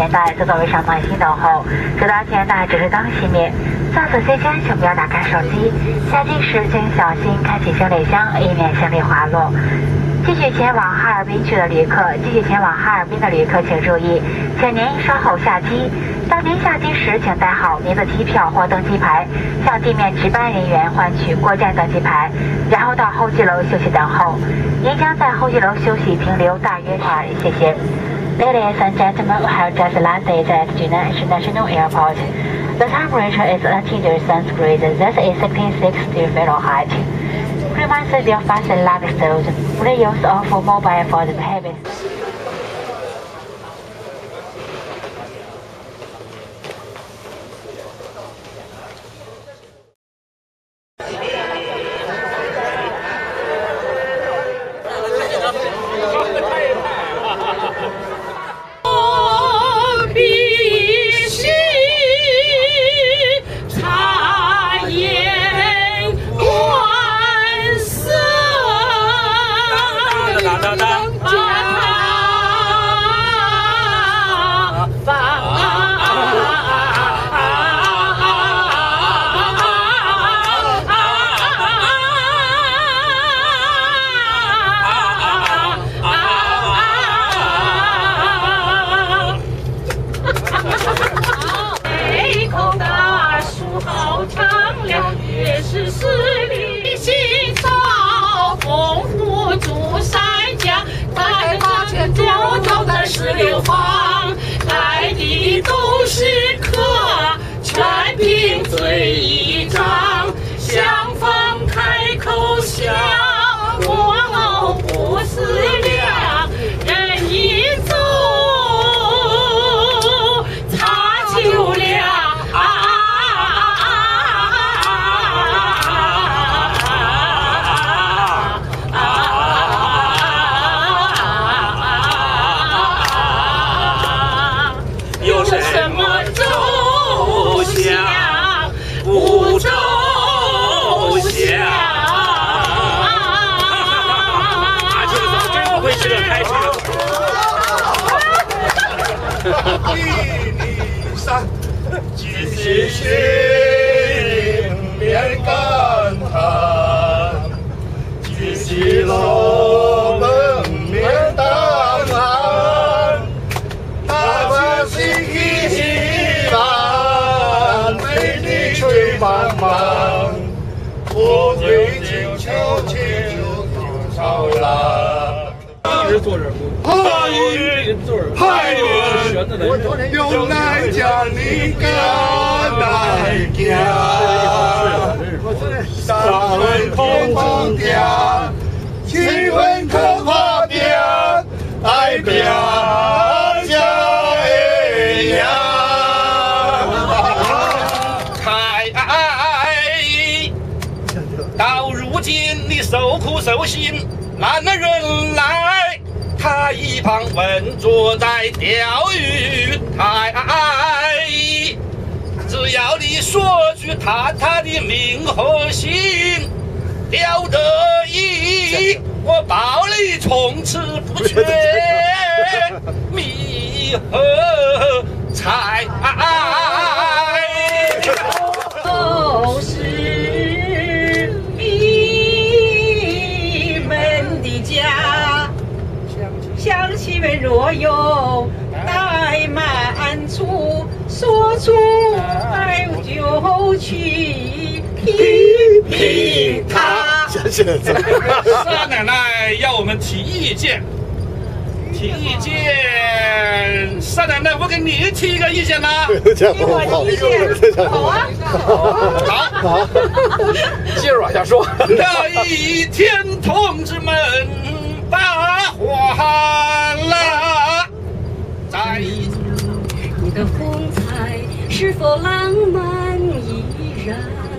前带，在座位上耐心等候，直到前带指示灯熄灭。在此期间，请不要打开手机。下机时请小心开启行李箱，以免行李滑落。继续前往哈尔滨的旅客，请注意，请您稍后下机。当您下机时，请带好您的机票或登机牌，向地面值班人员换取过站登机牌，然后到候机楼休息等候。您将在候机楼休息停留大约谢谢。Ladies and gentlemen, we have just landed at Jinan International Airport. The temperature is 19 centigrade. This is 1660 Fahrenheit. Reminds you of fasten luggage. Free use of mobile for the habits. 嘴一张，相逢开口笑，我不思量，人一走，擦就凉。有什么奏响？不奏响， 就是真不会是个开始。 1、2、3，继续心面感叹，继续我们面档案，他们心希望为你吹茫茫，我对镜悄悄就潮了。 一直坐这儿， 海云用来将你赶来行，三分空空调，七分可花表，爱表家的呀。 到如今你受苦受辛，慢了人来，他一旁稳坐在钓鱼台。只要你说句他的名和姓，了得意，我保你从此不缺米和菜。 都是你们的家，乡亲们若有怠慢处，说出来就去批评他。 三奶奶要我们提意见，三奶奶，我给你提个意见啦。 给我意见，好啊， 好， 接着往下说。 那一天，同志们把话了，在你的风采是否浪漫依然？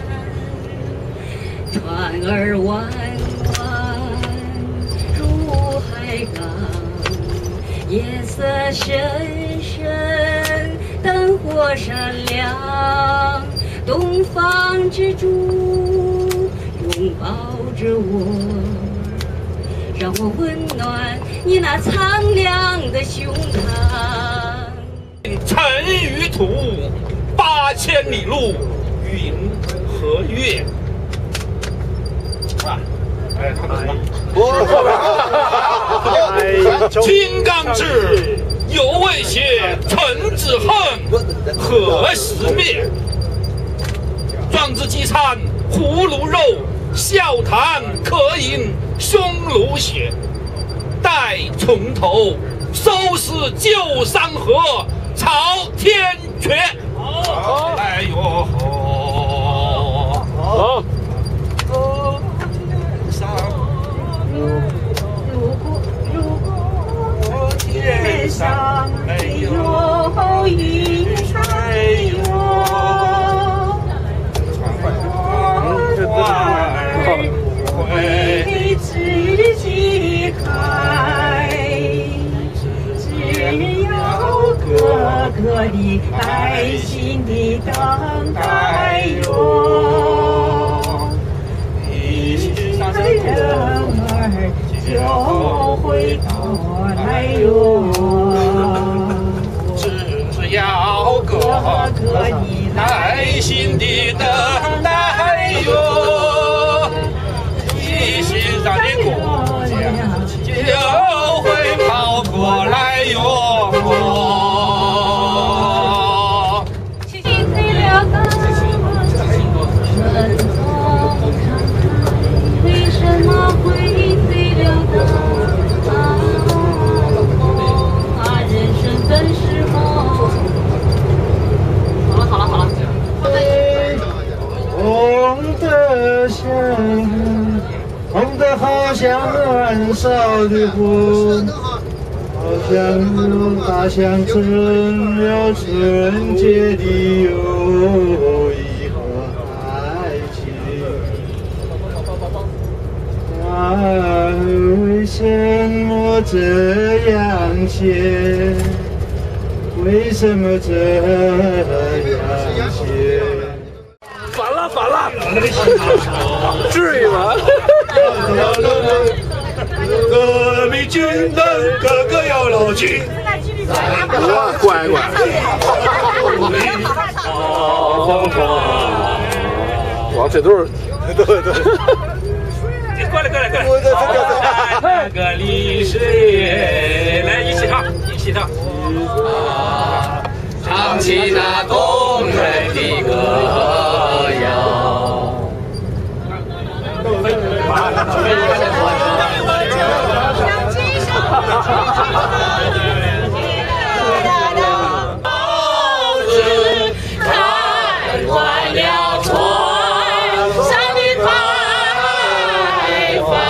船儿弯弯入海港，夜色深深，灯火闪亮，东方之珠拥抱着我，让我温暖你那苍凉的胸膛。 尘与土，8000里路，云和月。啊，哎，他们什么？金刚智，犹未雪，臣之恨，何时灭？壮志饥餐胡虏肉，笑谈渴饮匈奴血。待从头收拾旧山河，朝天阙。好，哎呦好。 天上没有云彩哟，花儿会自己开，只要哥哥你耐心地等待哟，你的人儿就会到来哟。 只要哥哥你耐心地等待哟，你心上的姑娘就会跑过来哟。 红的好像燃烧的火，好像大象成了纯洁的友谊和爱情。为什么这样写？为什么这样写？ 反了，至于吗？ 革命军人个个要老军， 乖。哇，这都是，对。 过来。那个历史来一起唱。唱起那动人的歌谣。 看惯了船上的排帆，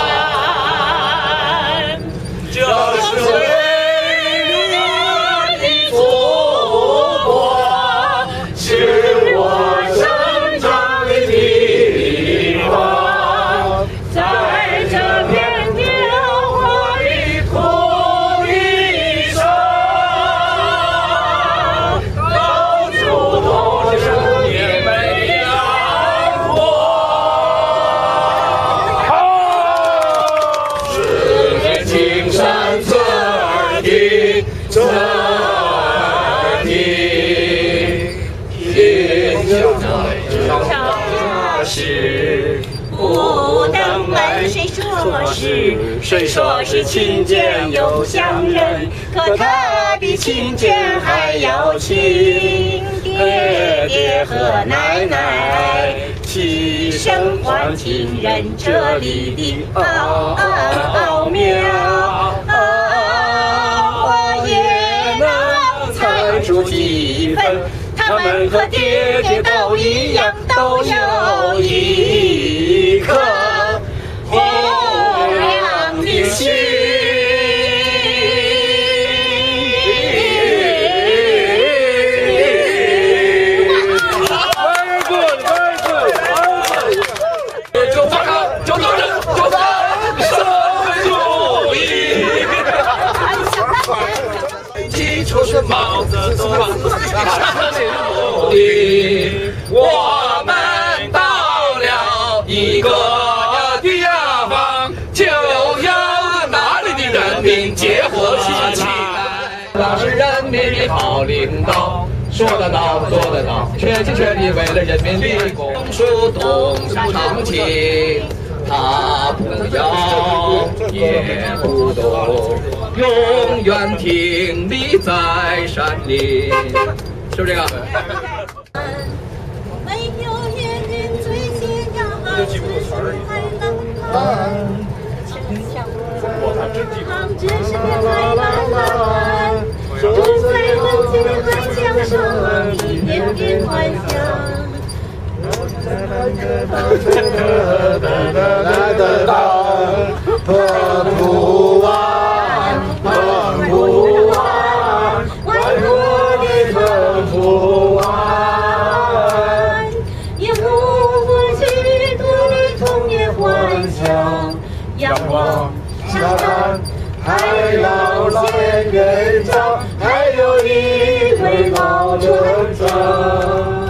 这是为我的祖国，是我生长的地方，在这片辽阔的土地上，到处都是你们阳光。是这青山侧的这里，天下事。不等问谁说是亲眷又相认，可他比亲眷还要亲。爹爹和奶奶齐声唤亲人，这里的奥妙，我也能猜出几分。他们和爹爹都一样，都有一颗红亮的心。就是毛泽东，我们。 好领导，说得到做得到，全心全力为了人民的公树东山长青，他不摇也不动，永远挺立在山林，是不是这个？ 没有别人最显耀，只是海蓝蓝，只是片海蓝蓝，住在温馨的海角上，一点点幻想。澎湖湾，澎湖湾，外国的澎湖湾，也呼唤许多的童年幻想。仰望沙滩，海老仙人掌，还有一位老船长。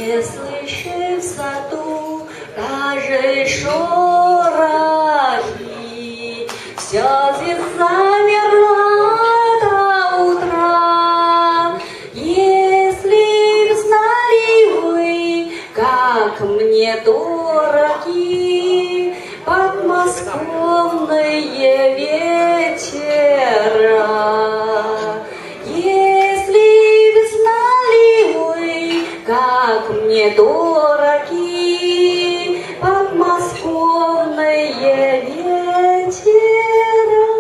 Если же в саду даже шорохи, все здесь замерло до утра. Если б знали вы, как мне дороги подмосковные вечера. Как мне дороги подмосковные вечера.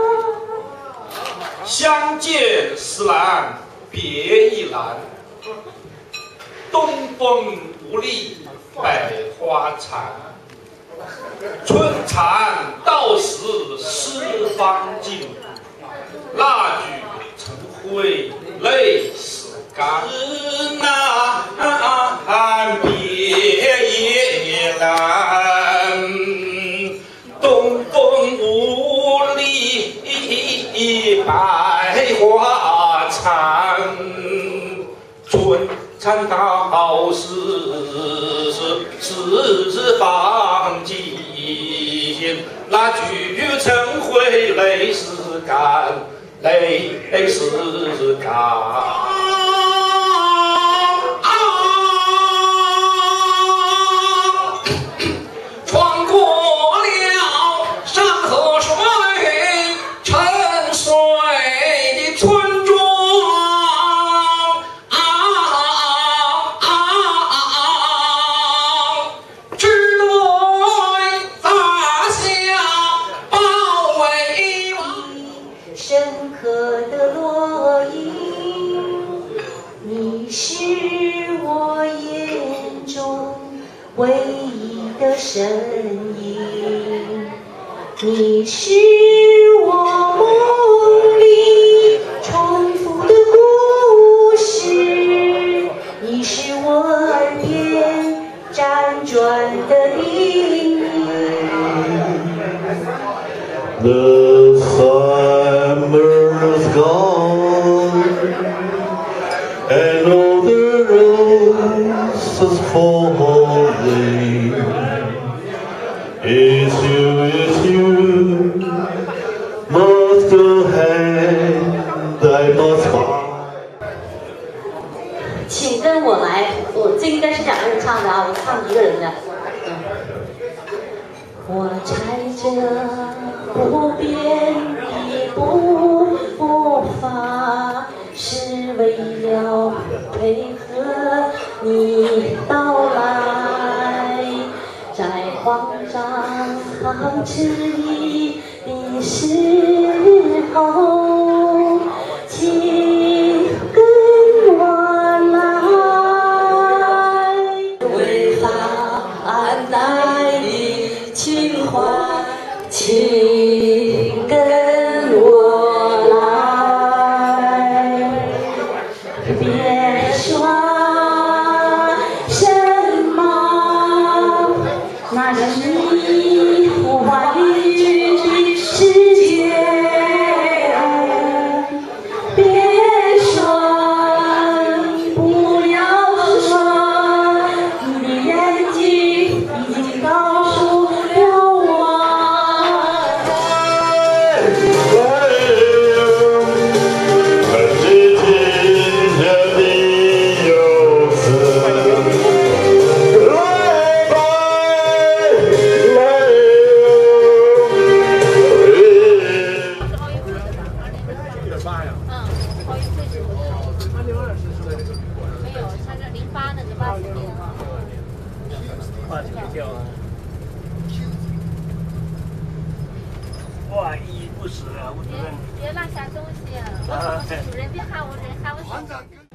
相见时难别亦难，东风无力百花残。春蚕到时丝方尽，蜡炬成灰泪始干。难别亦难，东风无力百花残。春蚕到时丝方尽，蜡炬成灰泪始干，泪始干。 唯一的身影，你是我梦里重复的故事，你是我耳边辗转的铃音。 The summer's gone and all the roses fall. It's you, must go hand, I must buy. 请跟我来，这应该是两个人唱的啊，我唱一个人的。我踩着不变的步伐，是为了配合你到来。在慌张迟疑的时候，请跟我来，为他带的情怀，请跟我来，别说那是你无法逾矩的世界，别说，不要说，你的眼睛已经告诉了我。 哇，依依不舍啊！我觉得别落下东西啊！我主人别喊我人，喊我。